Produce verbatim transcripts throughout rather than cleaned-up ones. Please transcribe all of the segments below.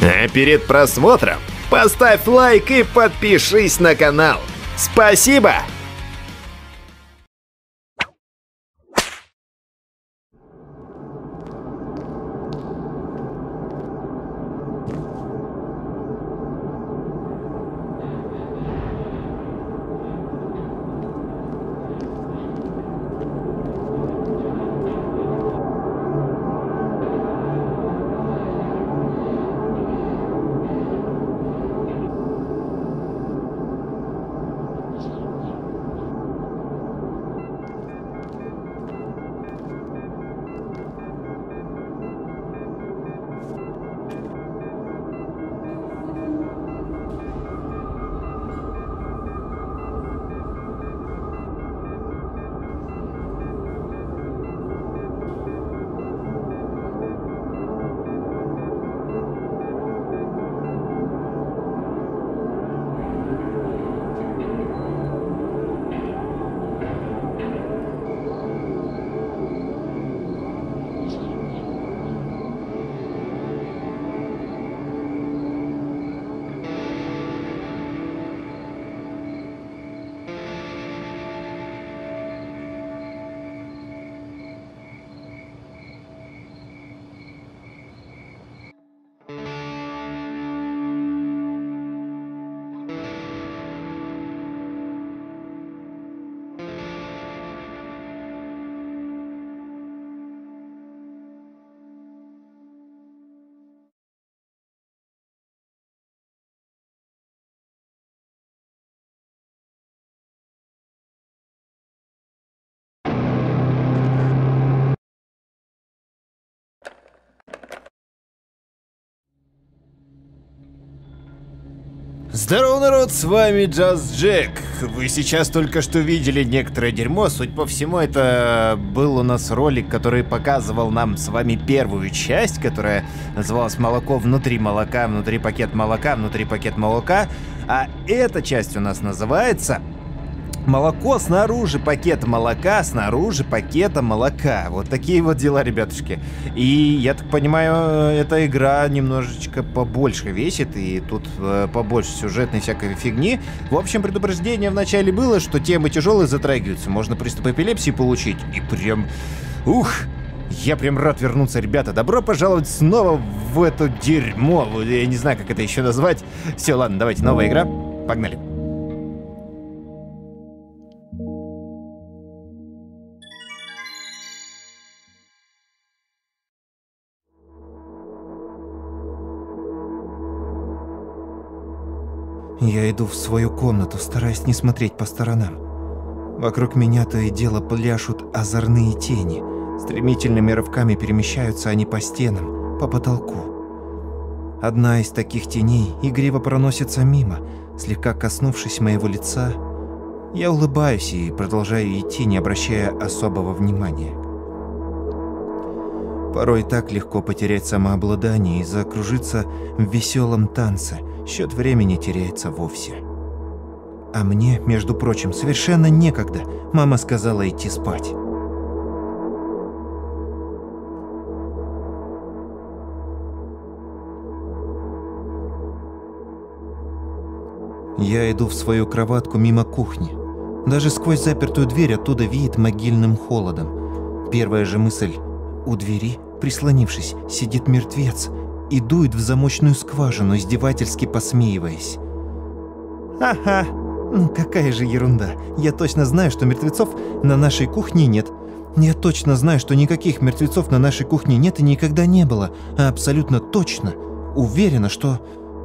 А перед просмотром поставь лайк и подпишись на канал. Спасибо! Здорово, народ, с вами Just Jack. Вы сейчас только что видели некоторое дерьмо. Суть по всему, это был у нас ролик, который показывал нам с вами первую часть, которая называлась «Молоко внутри молока», внутри пакет молока, внутри пакет молока. А эта часть у нас называется «Молоко снаружи пакета молока, снаружи пакета молока». Вот такие вот дела, ребятушки. И я так понимаю, эта игра немножечко побольше весит, и тут э, побольше сюжетной всякой фигни. В общем, предупреждение вначале было, что темы тяжелые затрагиваются, можно приступ эпилепсии получить. И прям... Ух! Я прям рад вернуться, ребята. Добро пожаловать снова в это дерьмо. Я не знаю, как это еще назвать. Все, ладно, давайте, новая игра. Погнали. Я иду в свою комнату, стараясь не смотреть по сторонам. Вокруг меня то и дело пляшут озорные тени. Стремительными рывками перемещаются они по стенам, по потолку. Одна из таких теней игриво проносится мимо, слегка коснувшись моего лица. Я улыбаюсь и продолжаю идти, не обращая особого внимания. Порой так легко потерять самообладание и закружиться в веселом танце. Счет времени теряется вовсе. А мне, между прочим, совершенно некогда. Мама сказала идти спать. Я иду в свою кроватку мимо кухни. Даже сквозь запертую дверь оттуда веет могильным холодом. Первая же мысль: у двери, прислонившись, сидит мертвец и дует в замочную скважину, издевательски посмеиваясь. Ага, ну какая же ерунда. Я точно знаю, что мертвецов на нашей кухне нет. Я точно знаю, что никаких мертвецов на нашей кухне нет и никогда не было. А абсолютно точно уверена, что...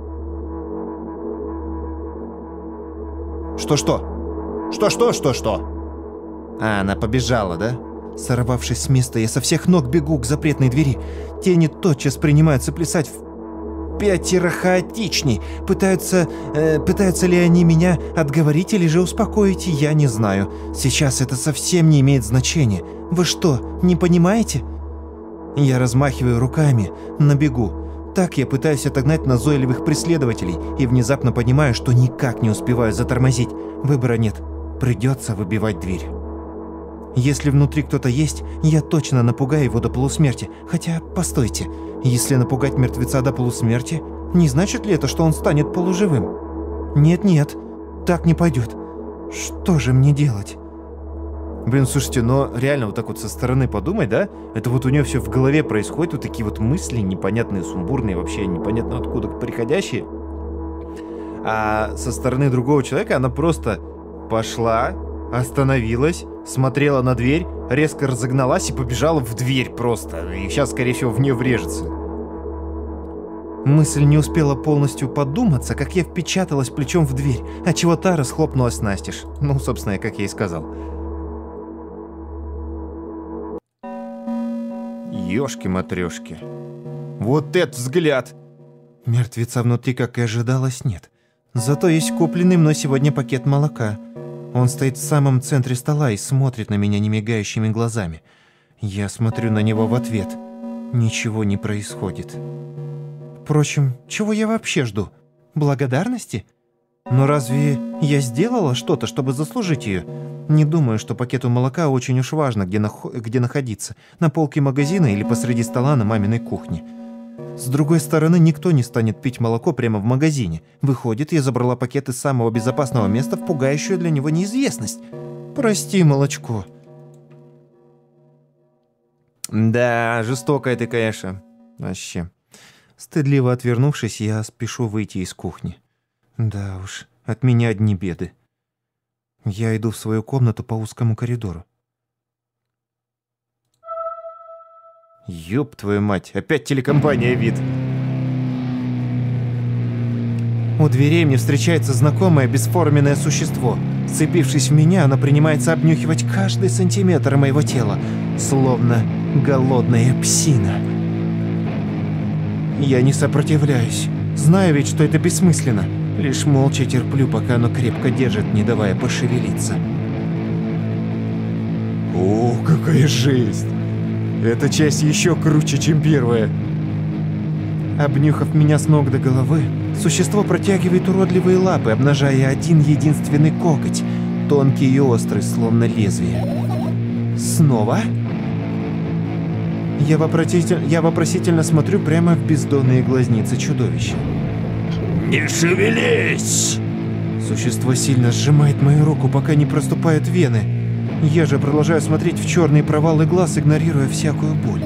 Что-что? Что-что-что-что? А, она побежала, да? Сорвавшись с места, я со всех ног бегу к запретной двери. Тени тотчас принимаются плясать в пятеро хаотичней. Пытаются... Э, пытаются ли они меня отговорить или же успокоить, я не знаю. Сейчас это совсем не имеет значения. Вы что, не понимаете? Я размахиваю руками на бегу. Так я пытаюсь отогнать назойливых преследователей и внезапно понимаю, что никак не успеваю затормозить. Выбора нет. Придется выбивать дверь. Если внутри кто-то есть, я точно напугаю его до полусмерти. Хотя, постойте, если напугать мертвеца до полусмерти, Не значит ли это, что он станет полуживым? Нет-нет, так не пойдет. Что же мне делать? Блин, слушайте, но реально вот так вот со стороны подумать, да? Это вот у нее все в голове происходит, вот такие вот мысли непонятные, сумбурные, вообще непонятно откуда приходящие. А со стороны другого человека она просто пошла, остановилась, смотрела на дверь, резко разогналась и побежала в дверь просто. И сейчас, скорее всего, в нее врежется. Мысль не успела полностью подуматься, как я впечаталась плечом в дверь, отчего та расхлопнулась настежь. Ну, собственно, как я и сказал. Ёшки-матрёшки. Вот этот взгляд! Мертвеца внутри, как и ожидалось, нет. Зато есть купленный мной сегодня пакет молока. Он стоит в самом центре стола и смотрит на меня немигающими глазами. Я смотрю на него в ответ. Ничего не происходит. Впрочем, чего я вообще жду? Благодарности? Но разве я сделала что-то, чтобы заслужить ее? Не думаю, что пакету молока очень уж важно, где, нах- где находиться. На полке магазина или посреди стола на маминой кухне. С другой стороны, никто не станет пить молоко прямо в магазине. Выходит, я забрала пакет из самого безопасного места в пугающую для него неизвестность. Прости, молочко. Да, жестокая ты, конечно. Вообще. Стыдливо отвернувшись, я спешу выйти из кухни. Да уж, от меня одни беды. Я иду в свою комнату по узкому коридору. Ёб твою мать, опять телекомпания «Вид». У дверей мне встречается знакомое бесформенное существо. Вцепившись в меня, оно принимается обнюхивать каждый сантиметр моего тела, словно голодная псина. Я не сопротивляюсь, знаю ведь, что это бессмысленно. Лишь молча терплю, пока оно крепко держит, не давая пошевелиться. О, какая жесть! Эта часть еще круче, чем первая. Обнюхав меня с ног до головы, существо протягивает уродливые лапы, обнажая один единственный коготь, тонкий и острый, словно лезвие. Снова? Я, вопроситель... Я вопросительно смотрю прямо в бездонные глазницы чудовища. «Не шевелись!» Существо сильно сжимает мою руку, пока не проступают вены. Я же продолжаю смотреть в черные провалы глаз, игнорируя всякую боль.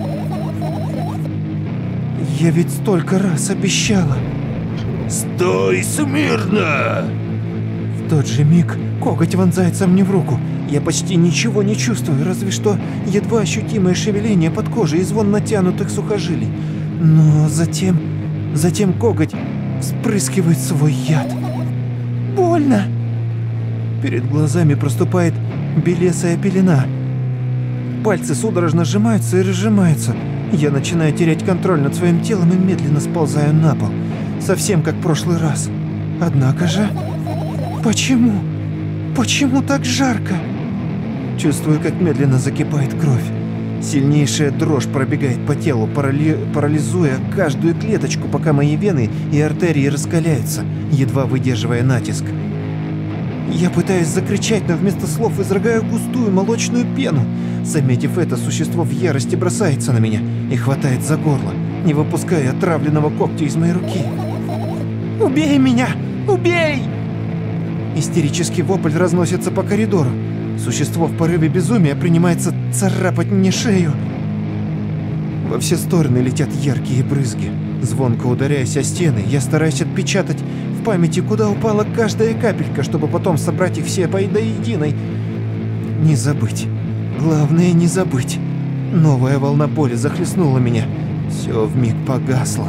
Я ведь столько раз обещала. «Стой смирно!» В тот же миг коготь вонзается мне в руку. Я почти ничего не чувствую, разве что едва ощутимое шевеление под кожей и звон натянутых сухожилий. Но затем... Затем коготь вспрыскивает свой яд. Больно! Перед глазами проступает белесая пелена. Пальцы судорожно сжимаются и разжимаются. Я начинаю терять контроль над своим телом и медленно сползаю на пол. Совсем как в прошлый раз. Однако же... Почему? Почему так жарко? Чувствую, как медленно закипает кровь. Сильнейшая дрожь пробегает по телу, парали... парализуя каждую клеточку, пока мои вены и артерии раскаляются, едва выдерживая натиск. Я пытаюсь закричать, но вместо слов изрыгаю густую молочную пену. Заметив это, существо в ярости бросается на меня и хватает за горло, не выпуская отравленного когтя из моей руки. «Убей меня! Убей!» Истерический вопль разносится по коридору. Существо в порыве безумия принимается царапать мне шею. Во все стороны летят яркие брызги. Звонко ударяясь о стены, я стараюсь отпечатать в памяти, куда упала каждая капелька, чтобы потом собрать их все до единой. Не забыть. Главное, не забыть. Новая волна боли захлестнула меня. Все вмиг погасло.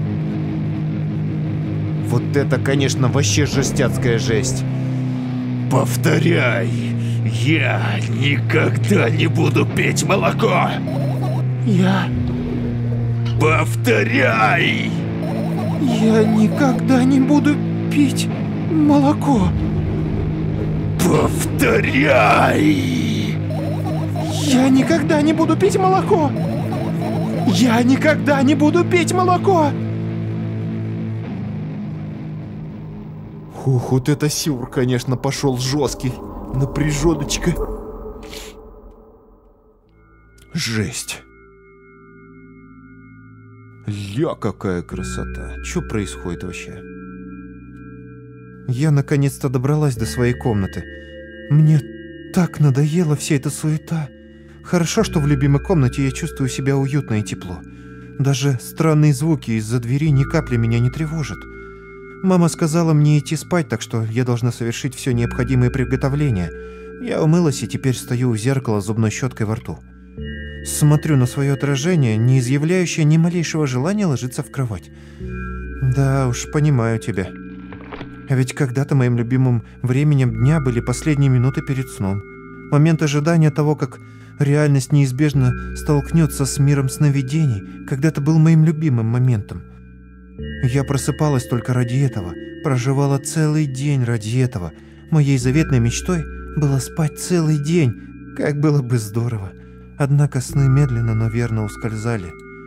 Вот это, конечно, вообще жестяцкая жесть. Повторяй, я никогда не буду пить молоко. Я... Повторяй! Я никогда не буду пить молоко. Повторяй! Я никогда не буду пить молоко. Я никогда не буду пить молоко. Ух, вот это сюр, конечно, пошел жесткий. Напряженочка. Жесть. Ля, какая красота. Что происходит вообще? Я наконец-то добралась до своей комнаты. Мне так надоела вся эта суета. Хорошо, что в любимой комнате я чувствую себя уютно и тепло. Даже странные звуки из-за двери ни капли меня не тревожат. Мама сказала мне идти спать, так что я должна совершить все необходимые приготовления. Я умылась и теперь стою у зеркала с зубной щеткой во рту. Смотрю на свое отражение, не изъявляющее ни малейшего желания ложиться в кровать. Да уж, понимаю тебя. А ведь когда-то моим любимым временем дня были последние минуты перед сном. Момент ожидания того, как реальность неизбежно столкнется с миром сновидений, когда-то был моим любимым моментом. Я просыпалась только ради этого, проживала целый день ради этого. Моей заветной мечтой было спать целый день, как было бы здорово. Однако сны медленно, но верно ускользали.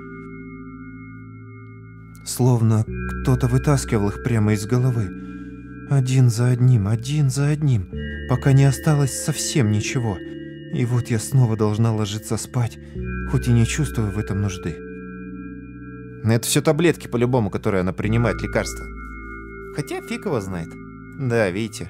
Словно кто-то вытаскивал их прямо из головы. Один за одним, один за одним, пока не осталось совсем ничего. И вот я снова должна ложиться спать, хоть и не чувствую в этом нужды. Это все таблетки по-любому, которые она принимает, лекарства. Хотя фиг его знает. Да, видите.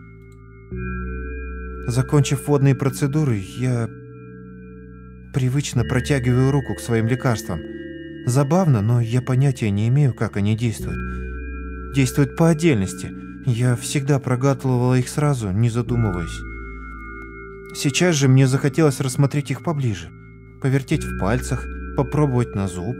Закончив водные процедуры, я привычно протягиваю руку к своим лекарствам. Забавно, но я понятия не имею, как они действуют. Действуют по отдельности. Я всегда проглатывала их сразу, не задумываясь. Сейчас же мне захотелось рассмотреть их поближе. Повертеть в пальцах, попробовать на зуб.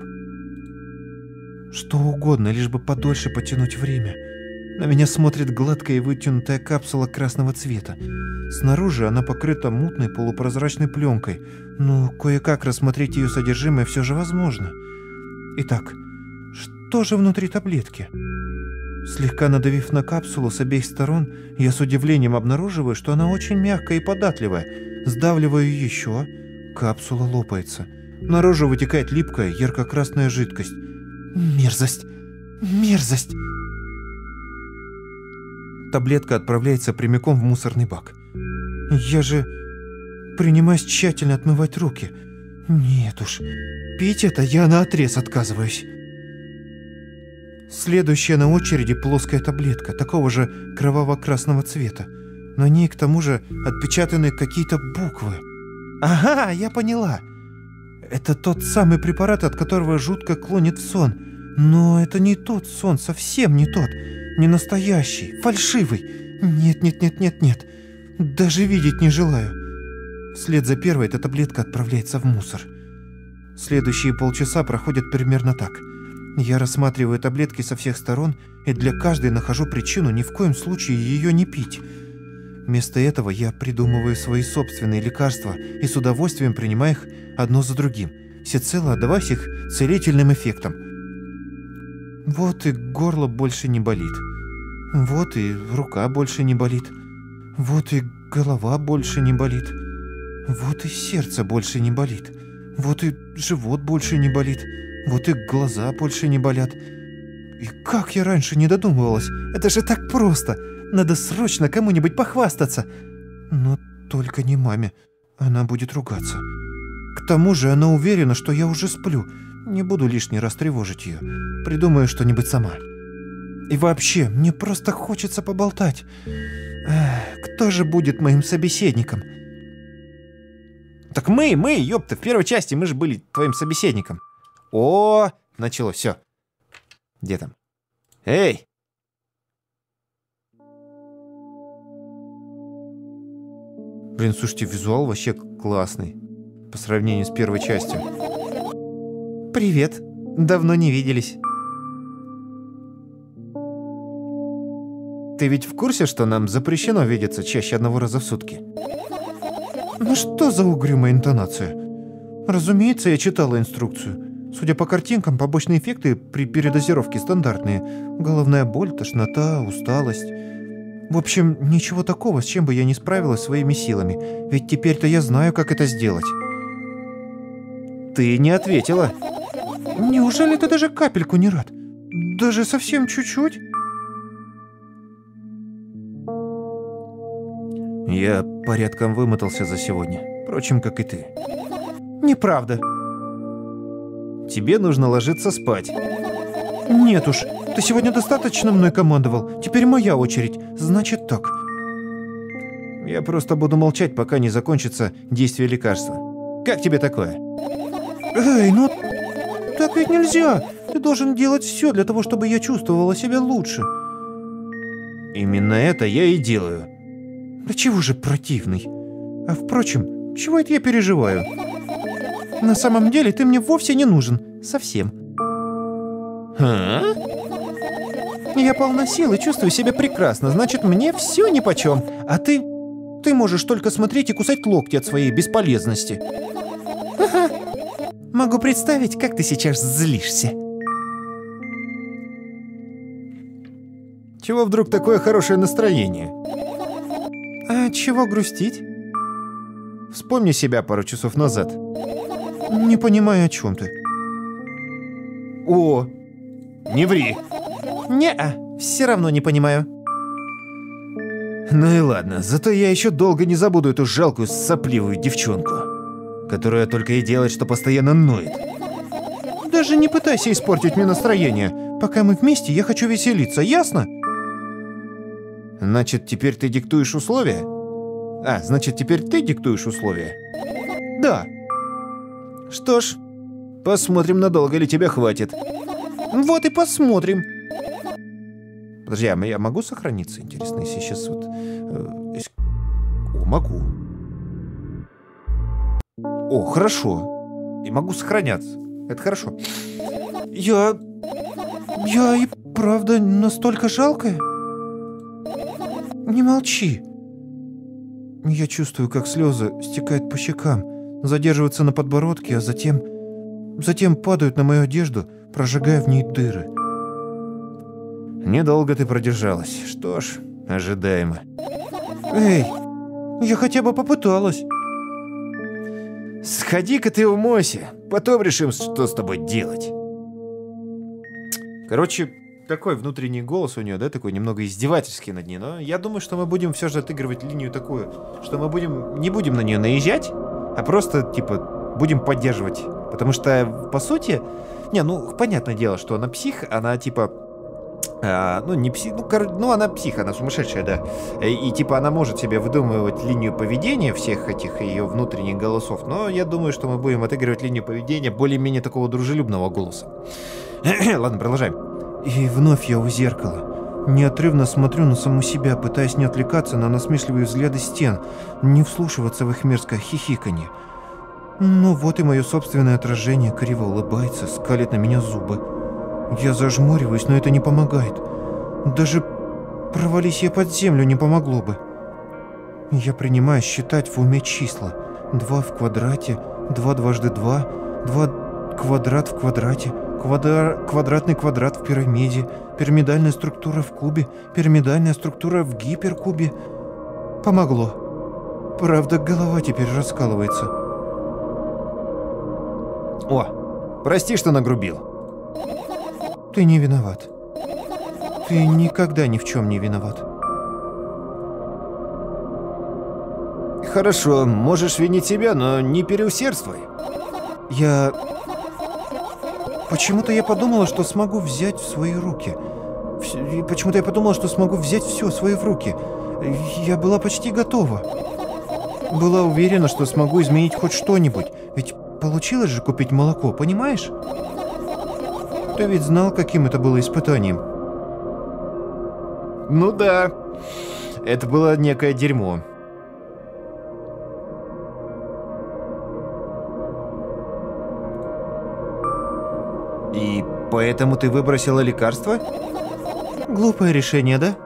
Что угодно, лишь бы подольше потянуть время. На меня смотрит гладкая и вытянутая капсула красного цвета. Снаружи она покрыта мутной полупрозрачной пленкой, но кое-как рассмотреть ее содержимое все же возможно. Итак, что же внутри таблетки? Слегка надавив на капсулу с обеих сторон, я с удивлением обнаруживаю, что она очень мягкая и податливая. Сдавливаю еще, капсула лопается. Наружу вытекает липкая, ярко-красная жидкость. Мерзость! Мерзость! Таблетка отправляется прямиком в мусорный бак. Я же принимаюсь тщательно отмывать руки. Нет уж, пить это я наотрез отказываюсь. Следующая на очереди плоская таблетка, такого же кроваво-красного цвета. На ней, к тому же, отпечатаны какие-то буквы. Ага, я поняла. Это тот самый препарат, от которого жутко клонит в сон. Но это не тот сон, совсем не тот. Не настоящий, фальшивый. Нет, нет, нет, нет, нет. Даже видеть не желаю. Вслед за первой эта таблетка отправляется в мусор. Следующие полчаса проходят примерно так. Я рассматриваю таблетки со всех сторон и для каждой нахожу причину ни в коем случае ее не пить. Вместо этого я придумываю свои собственные лекарства и с удовольствием принимаю их одно за другим, всецело отдаваясь их целительным эффектам. Вот и горло больше не болит. Вот и рука больше не болит. Вот и голова больше не болит. Вот и сердце больше не болит. Вот и живот больше не болит. Вот и глаза больше не болят. И как я раньше не додумывалась? Это же так просто. Надо срочно кому-нибудь похвастаться. Но только не маме. Она будет ругаться. К тому же она уверена, что я уже сплю. Не буду лишний раз тревожить ее. Придумаю что-нибудь сама. И вообще, мне просто хочется поболтать. Эх, кто же будет моим собеседником? Так мы, мы, ёпта, в первой части мы же были твоим собеседником. О, началось, все. Где там? Эй! Блин, слушайте, визуал вообще классный. По сравнению с первой частью. Привет. Давно не виделись. Ты ведь в курсе, что нам запрещено видеться чаще одного раза в сутки? Ну что за угрюмая интонация? Разумеется, я читала инструкцию. Судя по картинкам, побочные эффекты при передозировке стандартные. Головная боль, тошнота, усталость. В общем, ничего такого, с чем бы я не справилась своими силами. Ведь теперь-то я знаю, как это сделать. Ты не ответила. Неужели ты даже капельку не рад? Даже совсем чуть-чуть? Я порядком вымотался за сегодня. Впрочем, как и ты. Неправда. тебе нужно ложиться спать. Нет уж, ты сегодня достаточно мной командовал. Теперь моя очередь. Значит так. Я просто буду молчать, пока не закончится действие лекарства. Как тебе такое? Эй, ну так ведь нельзя. Ты должен делать все для того, чтобы я чувствовала себя лучше. Именно это я и делаю. Да чего же противный? А впрочем, чего это я переживаю? На самом деле ты мне вовсе не нужен. Совсем. А? Я полна сил и чувствую себя прекрасно. Значит, мне все нипочем. А ты... Ты можешь только смотреть и кусать локти от своей бесполезности. Ага. Могу представить, как ты сейчас злишься. Чего вдруг такое хорошее настроение? А чего грустить? Вспомни себя пару часов назад. Не понимаю, о чем ты. О, не ври. Не-а, все равно не понимаю. Ну и ладно, зато я еще долго не забуду эту жалкую сопливую девчонку, которая только и делает, что постоянно ноет. Даже не пытайся испортить мне настроение. Пока мы вместе, я хочу веселиться, ясно? Значит, теперь ты диктуешь условия? А, значит, теперь ты диктуешь условия? Да. Что ж, посмотрим, надолго ли тебя хватит. Вот и посмотрим. Подожди, а я могу сохраниться, интересно, если сейчас вот... Э, если... О, могу. О, хорошо. И могу сохраняться. Это хорошо. Я... Я и правда настолько жалкая? Не молчи. Я чувствую, как слезы стекают по щекам, задерживаются на подбородке, а затем... Затем падают на мою одежду, прожигая в ней дыры. Недолго ты продержалась. Что ж, ожидаемо. Эй, я хотя бы попыталась. Сходи-ка ты умойся, потом решим, что с тобой делать. Короче, такой внутренний голос у нее, да, такой немного издевательский над ней, но я думаю, что мы будем все же отыгрывать линию такую, что мы будем не будем на нее наезжать, а просто, типа, будем поддерживать. Потому что, по сути, не, ну, понятное дело, что она псих, она, типа, а, ну, не псих, ну, кор... ну, она псих, она сумасшедшая, да. И, и, типа, она может себе выдумывать линию поведения всех этих ее внутренних голосов, но я думаю, что мы будем отыгрывать линию поведения более-менее такого дружелюбного голоса. Ладно, продолжаем. И вновь я у зеркала. Неотрывно смотрю на саму себя, пытаясь не отвлекаться на насмешливые взгляды стен, не вслушиваться в их мерзкое хихиканье. Ну вот и мое собственное отражение криво улыбается, скалит на меня зубы. Я зажмуриваюсь, но это не помогает. Даже провались я под землю не помогло бы. Я принимаю считать в уме числа. Два в квадрате, два дважды два, два квадрат в квадрате, квадра... квадратный квадрат в пирамиде, пирамидальная структура в кубе, пирамидальная структура в гиперкубе. Помогло. Правда, голова теперь раскалывается. О, прости, что нагрубил. Ты не виноват. Ты никогда ни в чем не виноват. Хорошо, можешь винить себя, но не переусердствуй. Я... Почему-то я подумала, что смогу взять в свои руки. Почему-то я подумала, что смогу взять все в свои руки. Я была почти готова. Была уверена, что смогу изменить хоть что-нибудь. Ведь получилось же купить молоко, понимаешь? Ты ведь знал, каким это было испытанием. Ну да, это было некое дерьмо. И поэтому ты выбросила лекарство? Глупое решение, да?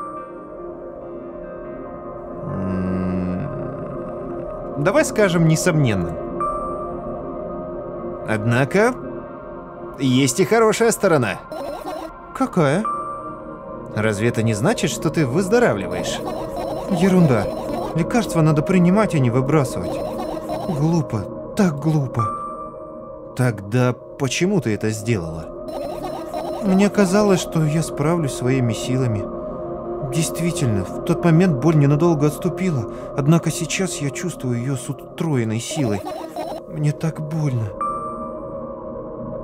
М-м- Давай скажем, несомненно. Однако, есть и хорошая сторона. Какая? Разве это не значит, что ты выздоравливаешь? Ерунда. Лекарства надо принимать, а не выбрасывать. Глупо. Так глупо. Тогда почему ты это сделала? Мне казалось, что я справлюсь своими силами. Действительно, в тот момент боль ненадолго отступила, однако сейчас я чувствую ее с утроенной силой. Мне так больно.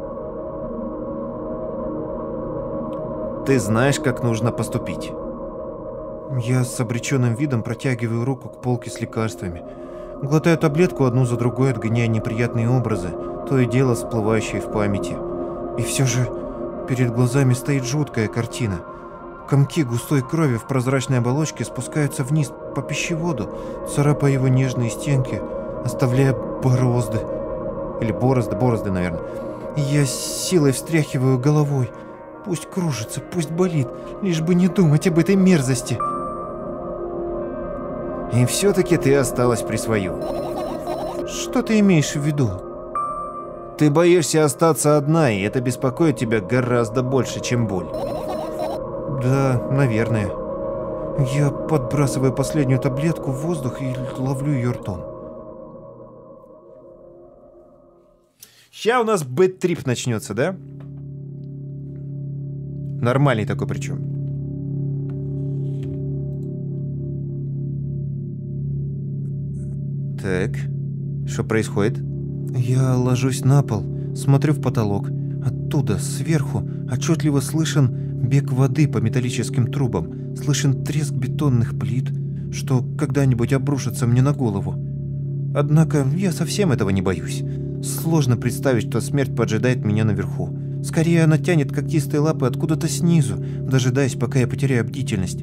ты знаешь, как нужно поступить. Я с обреченным видом протягиваю руку к полке с лекарствами. Глотаю таблетку одну за другой, отгоняя неприятные образы, то и дело всплывающие в памяти. И все же перед глазами стоит жуткая картина. Комки густой крови в прозрачной оболочке спускаются вниз по пищеводу, царапая его нежные стенки, оставляя борозды. Или борозды, борозды, наверное. И я с силой встряхиваю головой. Пусть кружится, пусть болит, лишь бы не думать об этой мерзости. И все-таки ты осталась при своем. Что ты имеешь в виду? Ты боишься остаться одна, и это беспокоит тебя гораздо больше, чем боль. Да, наверное. Я подбрасываю последнюю таблетку в воздух и ловлю ее ртом. Ща у нас бэд-трип начнется, да? Нормальный такой причем. Так, что происходит? Я ложусь на пол, смотрю в потолок. Оттуда, сверху, отчетливо слышен бег воды по металлическим трубам, слышен треск бетонных плит, что когда-нибудь обрушится мне на голову. Однако я совсем этого не боюсь. Сложно представить, что смерть поджидает меня наверху. Скорее, она тянет когтистые лапы откуда-то снизу, дожидаясь, пока я потеряю бдительность.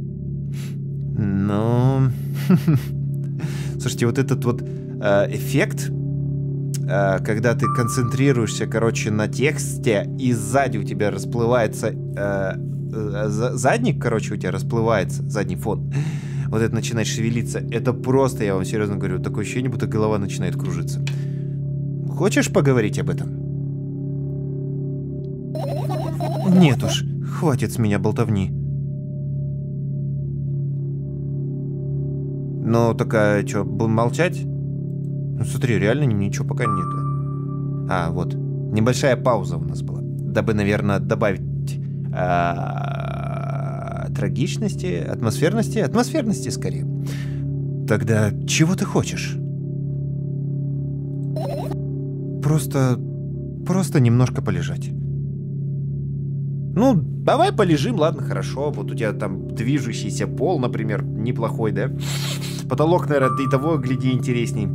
Но... Слушайте, вот этот вот э, эффект, э, когда ты концентрируешься, короче, на тексте, и сзади у тебя расплывается... Э, э, задник, короче, у тебя расплывается, задний фон. Вот это начинает шевелиться. Это просто, я вам серьезно говорю, такое ощущение, будто голова начинает кружиться. Хочешь поговорить об этом? Нет уж, хватит с меня болтовни. Ну, так а что, будем молчать? Ну, смотри, реально ничего пока нету. А, вот. Небольшая пауза у нас была. Дабы, наверное, добавить а, трагичности, атмосферности. Атмосферности, скорее. Тогда чего ты хочешь? Просто... просто немножко полежать. Ну, давай полежим, ладно, хорошо. Вот у тебя там движущийся пол, например, неплохой, да? Потолок, наверное, и того, гляди, интересней.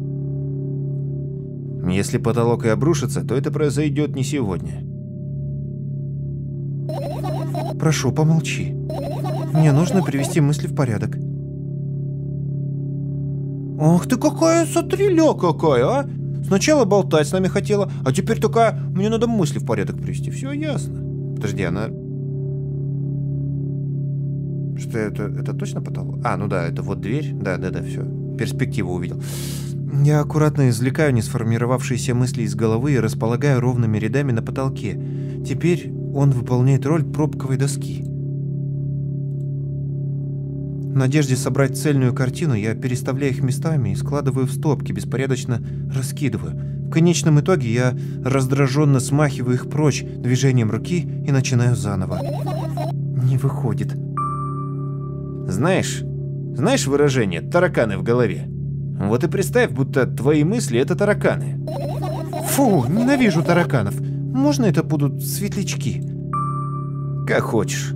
Если потолок и обрушится, то это произойдет не сегодня. Прошу, помолчи. Мне нужно привести мысли в порядок. Ах ты какая сотриля какая, а! Сначала болтать с нами хотела, а теперь такая, мне надо мысли в порядок привести. Все ясно. Подожди, она... Что это? Это точно потолок? А, ну да, это вот дверь. Да, да, да, все. Перспективу увидел. Я аккуратно извлекаю несформировавшиеся мысли из головы и располагаю ровными рядами на потолке. Теперь он выполняет роль пробковой доски. В надежде собрать цельную картину, я переставляю их местами и складываю в стопки, беспорядочно раскидываю. В конечном итоге я раздраженно смахиваю их прочь движением руки и начинаю заново. Не выходит. Знаешь, знаешь выражение «тараканы в голове»? Вот и представь, будто твои мысли — это тараканы. Фу, ненавижу тараканов. Можно это будут светлячки? Как хочешь.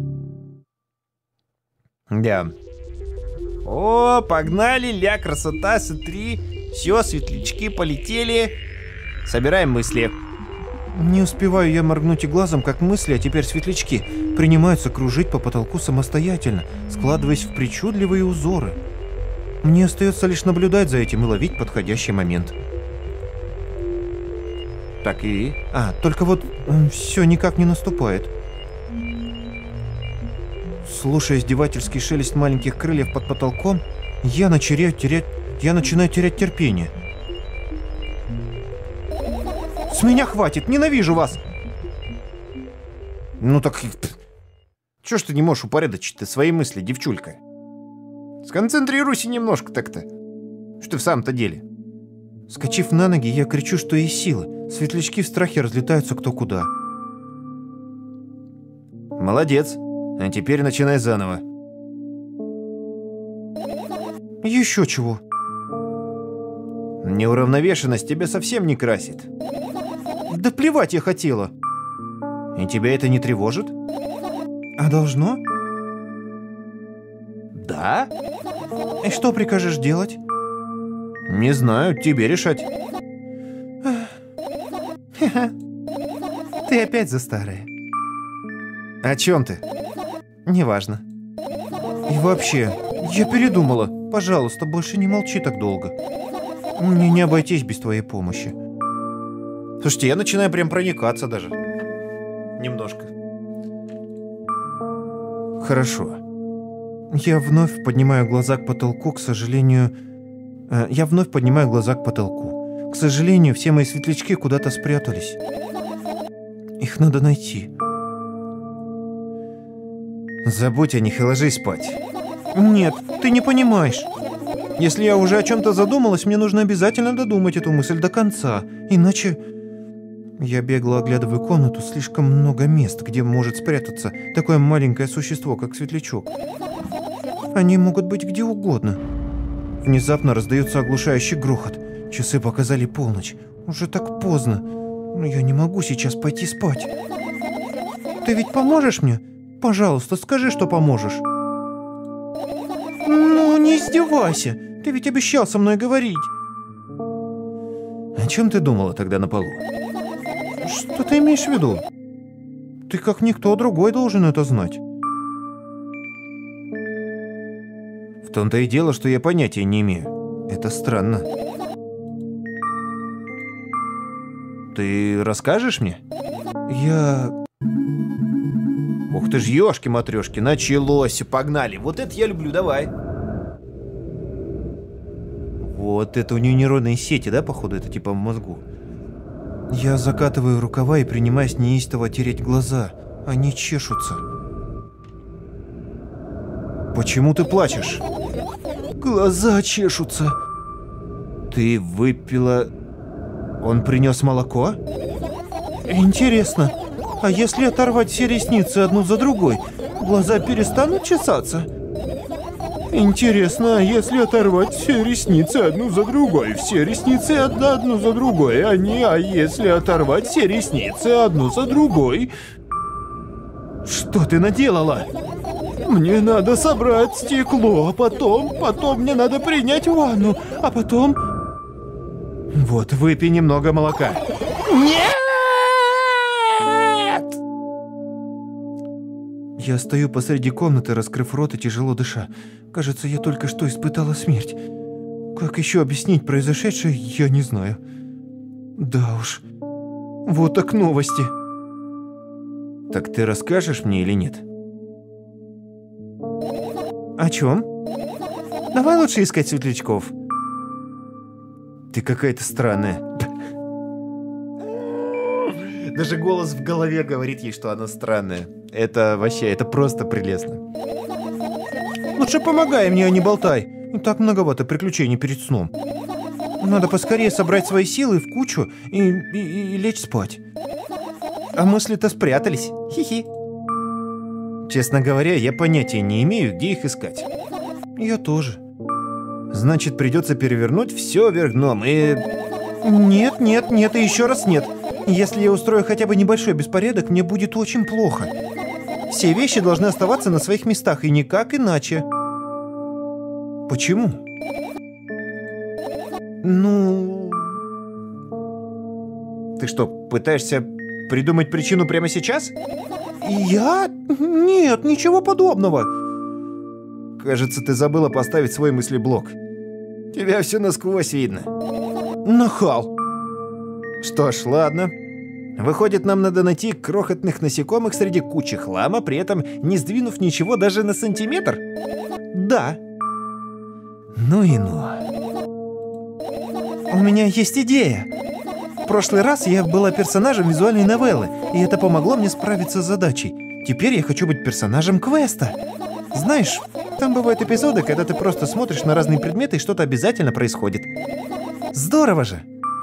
Да. О, погнали, ля, красота, смотри. Все, светлячки полетели. Собираем мысли. Не успеваю я моргнуть и глазом, как мысли, а теперь светлячки, принимаются кружить по потолку самостоятельно, складываясь в причудливые узоры. Мне остается лишь наблюдать за этим и ловить подходящий момент. Так и... А, только вот э, все никак не наступает. Слушая издевательский шелест маленьких крыльев под потолком, я начинаю терять, я начинаю терять терпение. С меня хватит, ненавижу вас! Ну так... Чё ж ты не можешь упорядочить-то свои мысли, девчулька? Сконцентрируйся немножко так-то. Что ты в самом-то деле? Скочив на ноги, я кричу, что есть силы. Светлячки в страхе разлетаются кто куда. Молодец. А теперь начинай заново. Еще чего? Неуравновешенность тебя совсем не красит. Да плевать я хотела. И тебя это не тревожит? А должно? Да? И что прикажешь делать? Не знаю, тебе решать. Ты опять за старое. О чем ты? Неважно. И вообще, я передумала. Пожалуйста, больше не молчи так долго. Мне не обойтись без твоей помощи. Слушайте, я начинаю прям проникаться даже. Немножко. Хорошо. Я вновь поднимаю глаза к потолку, к сожалению... Э, я вновь поднимаю глаза к потолку. К сожалению, все мои светлячки куда-то спрятались. Их надо найти. Забудь о них и ложись спать. Нет, ты не понимаешь. Если я уже о чем-то задумалась, мне нужно обязательно додумать эту мысль до конца. Иначе... Я бегло оглядываю комнату, слишком много мест, где может спрятаться такое маленькое существо, как светлячок. Они могут быть где угодно. Внезапно раздается оглушающий грохот. Часы показали полночь. Уже так поздно. Но я не могу сейчас пойти спать. Ты ведь поможешь мне? Пожалуйста, скажи, что поможешь. Ну, не издевайся. Ты ведь обещал со мной говорить. О чем ты думала тогда на полу? Что ты имеешь в виду? Ты как никто другой должен это знать. В том-то и дело, что я понятия не имею. Это странно. Ты расскажешь мне? Я... Ух ты ж, ёшки-матрёшки, началось, погнали. Вот это я люблю, давай. Вот это у нее нейронные сети, да, походу, это типа в мозгу. Я закатываю рукава и принимаюсь неистово тереть глаза. Они чешутся. Почему ты плачешь? Глаза чешутся. Ты выпила... Он принес молоко? Интересно, а если оторвать все ресницы одну за другой, глаза перестанут чесаться? Интересно, а если оторвать все ресницы одну за другой, все ресницы одна одну за другой, они, а если оторвать все ресницы одну за другой? Что ты наделала? Мне надо собрать стекло, а потом, потом мне надо принять ванну, а потом... Вот, выпей немного молока. Нет! Я стою посреди комнаты, раскрыв рот и тяжело дыша. Кажется, я только что испытала смерть. Как еще объяснить произошедшее, я не знаю. Да уж. Вот так новости. Так ты расскажешь мне или нет? О чем? Давай лучше искать светлячков. Ты какая-то странная. Даже голос в голове говорит ей, что она странная. Это вообще, это просто прелестно. Лучше помогай мне, а не болтай. И так многовато приключений перед сном. Надо поскорее собрать свои силы в кучу и, и, и лечь спать. А мысли-то спрятались. Хи-хи. Честно говоря, я понятия не имею, где их искать. Я тоже. Значит, придется перевернуть все вверх дном и... Нет, нет, нет и еще раз нет. Если я устрою хотя бы небольшой беспорядок, мне будет очень плохо. Все вещи должны оставаться на своих местах, и никак иначе. Почему? Ну... Ты что, пытаешься придумать причину прямо сейчас? Я? Нет, ничего подобного. Кажется, ты забыла поставить свой мыслеблок. Тебя все насквозь видно. Нахал. Что ж, ладно. Выходит, нам надо найти крохотных насекомых среди кучи хлама, при этом не сдвинув ничего даже на сантиметр? Да. Ну и ну. У меня есть идея. В прошлый раз я была персонажем визуальной новеллы, и это помогло мне справиться с задачей. Теперь я хочу быть персонажем квеста. Знаешь, там бывают эпизоды, когда ты просто смотришь на разные предметы, и что-то обязательно происходит. Здорово же!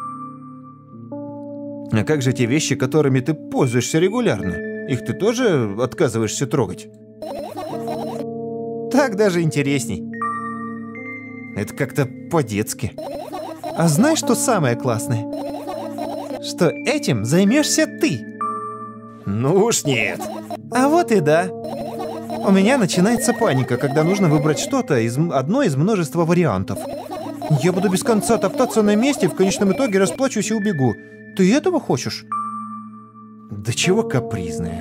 А как же те вещи, которыми ты пользуешься регулярно? Их ты тоже отказываешься трогать? Так даже интересней. Это как-то по-детски. А знаешь, что самое классное? Что этим займешься ты. Ну уж нет. А вот и да. У меня начинается паника, когда нужно выбрать что-то из одно из множества вариантов. Я буду без конца топтаться на месте, в конечном итоге расплачусь и убегу. Ты этого хочешь? Да чего капризная.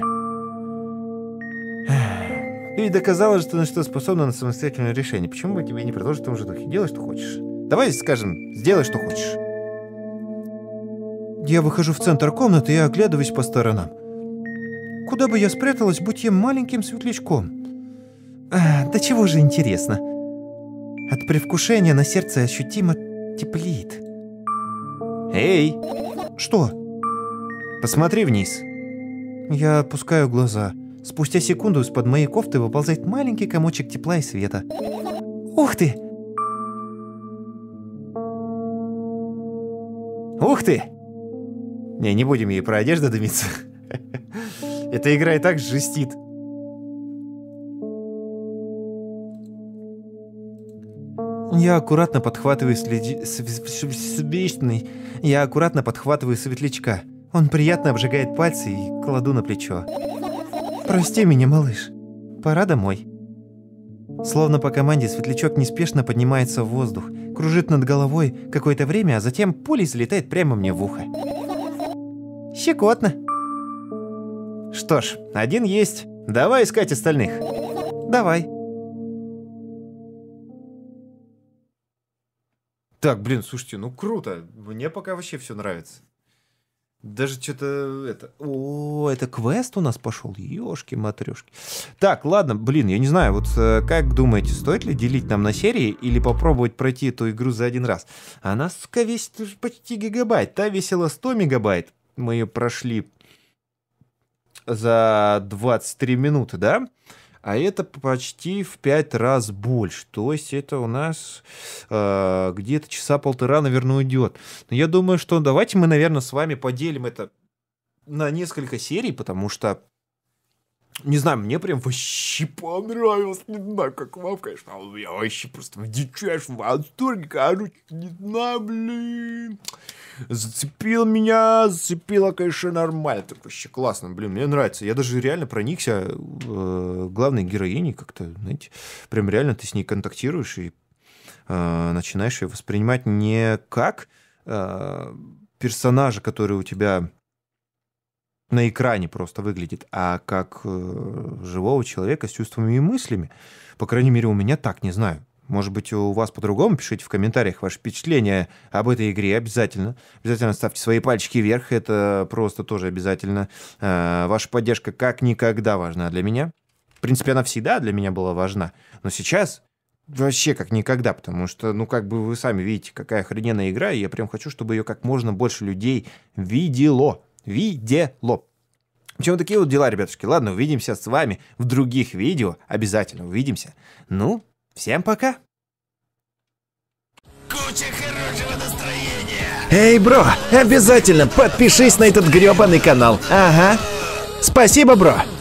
Ты ведь доказала, что на что способна на самостоятельное решение. Почему бы тебе не продолжить в том же духе? Делай, что хочешь. Давай, скажем, сделай, что хочешь. Я выхожу в центр комнаты и оглядываюсь по сторонам. Куда бы я спряталась, будь я маленьким светлячком? А, да чего же интересно. От предвкушения на сердце ощутимо теплеет. Эй! Что? Посмотри вниз. Я опускаю глаза. Спустя секунду из-под моей кофты выползает маленький комочек тепла и света. Ух ты! Ух ты! Не, не будем ей про одежду дымиться. Эта игра и так жестит. Я аккуратно подхватываю светлячка. Я аккуратно подхватываю светлячка. Он приятно обжигает пальцы и кладу на плечо. Прости меня, малыш. Пора домой. Словно по команде светлячок неспешно поднимается в воздух, кружит над головой какое-то время, а затем пулей залетает прямо мне в ухо. Щекотно. Что ж, один есть. Давай искать остальных. Давай. Так, блин, слушайте, ну круто. Мне пока вообще все нравится. Даже что-то это... О, это квест у нас пошел. Ёшки-матрёшки. Так, ладно, блин, я не знаю, вот как думаете, стоит ли делить нам на серии или попробовать пройти эту игру за один раз? Она, сука, весит почти гигабайт. Та весила сто мегабайт. Мы ее прошли за двадцать три минуты, да? А это почти в пять раз больше. То есть это у нас э, где-то часа полтора, наверное, уйдет. Но я думаю, что давайте мы, наверное, с вами поделим это на несколько серий, потому что, не знаю, мне прям вообще понравилось. Не знаю, как вам, конечно. Я вообще просто в дичайшем восторге. Короче, не знаю, блин. Зацепило меня, зацепило, конечно, нормально. Так вообще классно, блин, мне нравится. Я даже реально проникся э, главной героиней как-то, знаете, прям реально ты с ней контактируешь и э, начинаешь ее воспринимать не как э, персонажа, который у тебя на экране просто выглядит, а как э, живого человека с чувствами и мыслями. По крайней мере, у меня так, не знаю. Может быть, у вас по-другому? Пишите в комментариях ваши впечатления об этой игре обязательно. Обязательно ставьте свои пальчики вверх, это просто тоже обязательно. Э, ваша поддержка как никогда важна для меня. В принципе, она всегда для меня была важна. Но сейчас вообще как никогда, потому что, ну, как бы вы сами видите, какая охрененная игра, и я прям хочу, чтобы ее как можно больше людей видело. Видело. В общем, такие вот дела, ребятушки. Ладно, увидимся с вами в других видео. Обязательно увидимся. Ну, всем пока. Куча хорошего настроения. Эй, бро, обязательно подпишись на этот грёбаный канал. Ага. Спасибо, бро.